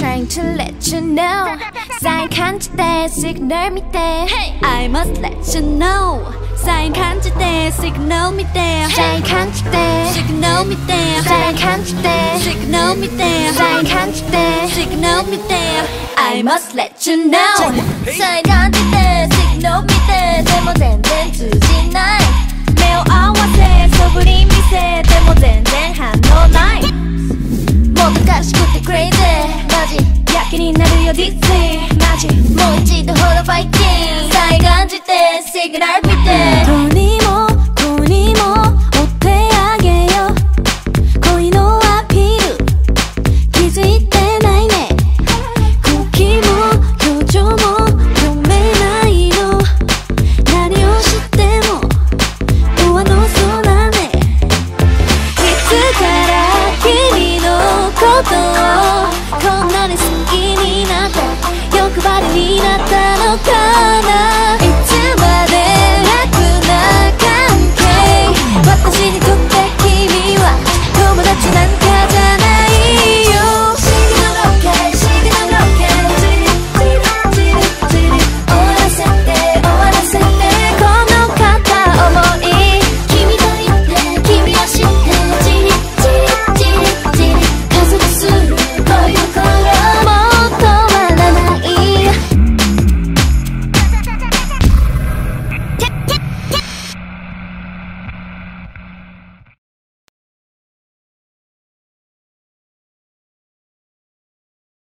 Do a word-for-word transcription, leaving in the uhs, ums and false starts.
trying to let you know サイン感じてシグナル見て I must let you know サイン感じてシグナル見てサイン感じてシグナル見てサイン感じてシグナル見てサイン感じてシグナル見て I must let you know サイン感じてシグナル見てでも全然通じない目を合わせそぶり見せても全然反応ないもっと賢くて crazy マジやけになるよ ディス マジもう一度ほどファイティングさえ感じてシグナル見てどうにもこうにも追ってあげよう恋のアピール気づいてないね空気も表情も読めないの何をしても上の空ねいつから君のことをこんなに好きになって欲張りになったのかな